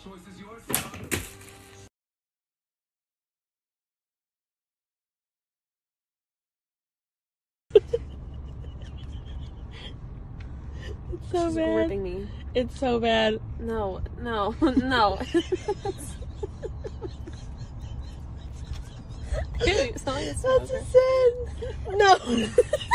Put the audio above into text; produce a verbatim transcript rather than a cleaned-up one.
choice is yours. It's so She's bad. ripping me. It's so bad. No, no, no. Dude, it's not like a That's a sin. No.